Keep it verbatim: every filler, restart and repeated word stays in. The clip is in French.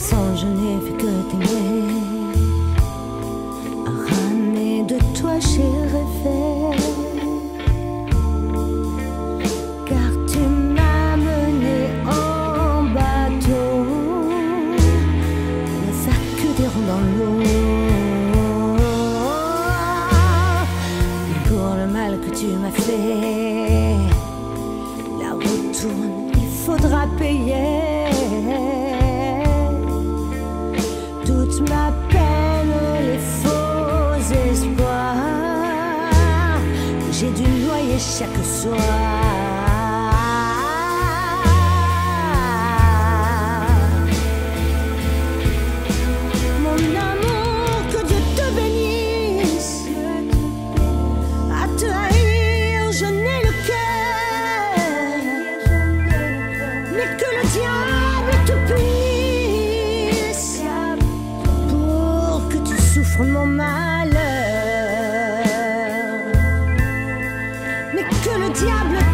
passant, je n'ai vu que t'aimer. Ramener de toi, j'ai rêvé. Car tu m'as mené en bateau. Ne faire que des ronds dans l'eau. Pour le mal que tu m'as fait, la route tourne, il faudra payer. Toute ma peine, les faux espoirs que j'ai dû noyer chaque soir. Mon amour, que Dieu te bénisse. À te haïr, je n'ai le cœur, mais que le diable te punisse pour que tu souffres mon malheur, mais que le diable